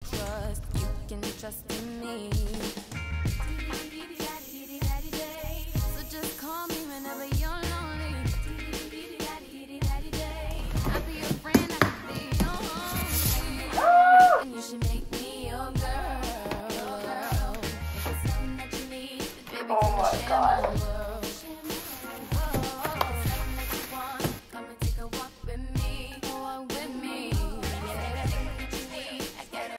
trust. You can trust in me. So just call me whenever you're lonely. I'll be your friend, I can be your homie. And you should make me your girl. If it's something that you need, baby, oh my God.